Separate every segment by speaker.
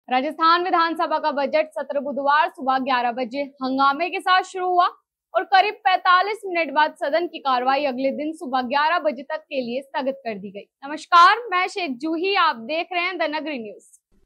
Speaker 1: राजस्थान विधानसभा का बजट सत्र बुधवार सुबह 11 बजे हंगामे के साथ शुरू हुआ और करीब 45 मिनट बाद सदन की कार्रवाई अगले दिन सुबह 11 बजे तक के लिए स्थगित कर दी गई। नमस्कार, मैं शेख जूही, आप देख रहे हैं द नगरी न्यूज।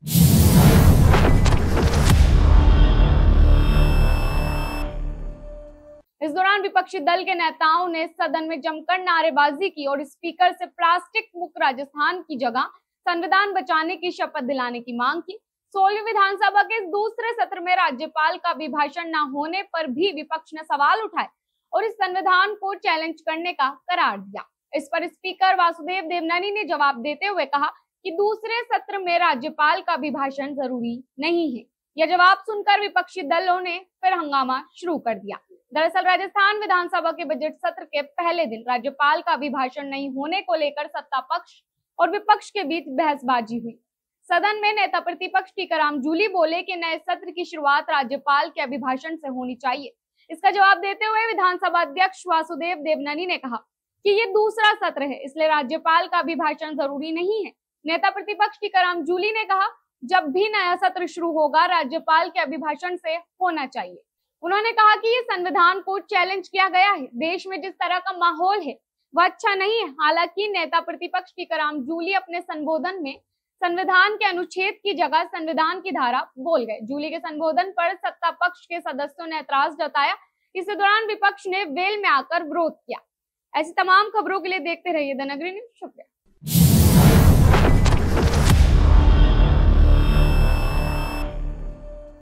Speaker 1: इस दौरान विपक्षी दल के नेताओं ने सदन में जमकर नारेबाजी की और स्पीकर से प्लास्टिक मुक्त राजस्थान की जगह संविधान बचाने की शपथ दिलाने की मांग की। 16वीं विधानसभा के दूसरे सत्र में राज्यपाल का अभिभाषण न होने पर भी विपक्ष ने सवाल उठाए और इस संविधान को चैलेंज करने का करार दिया। इस पर स्पीकर वासुदेव देवनानी ने जवाब देते हुए कहा कि दूसरे सत्र में राज्यपाल का अभिभाषण जरूरी नहीं है। यह जवाब सुनकर विपक्षी दलों ने फिर हंगामा शुरू कर दिया। दरअसल राजस्थान विधानसभा के बजट सत्र के पहले दिन राज्यपाल का अभिभाषण नहीं होने को लेकर सत्ता पक्ष और विपक्ष के बीच बहसबाजी हुई। सदन में नेता प्रतिपक्ष टीकाराम जूली बोले कि नए सत्र की शुरुआत राज्यपाल के अभिभाषण से होनी चाहिए। इसका जवाब देते हुए विधानसभा अध्यक्ष वासुदेव देवनानी ने कहा कि ये दूसरा सत्र है, इसलिए राज्यपाल का अभिभाषण जरूरी नहीं है। नेता प्रतिपक्ष टीकाराम जूली ने कहा, जब भी नया सत्र शुरू होगा राज्यपाल के अभिभाषण से होना चाहिए। उन्होंने कहा कि ये संविधान को चैलेंज किया गया है। देश में जिस तरह का माहौल है वह अच्छा नहीं है। हालांकि नेता प्रतिपक्ष टीकाराम जूली अपने संबोधन में संविधान के अनुच्छेद की जगह संविधान की धारा बोल गए। जूली के संबोधन पर सत्ता पक्ष के सदस्यों ने ऐतराज जताया। इस दौरान विपक्ष ने वेल में आकर विरोध किया। ऐसी तमाम खबरों के लिए देखते रहिए द नगरी न्यूज। शुक्रिया।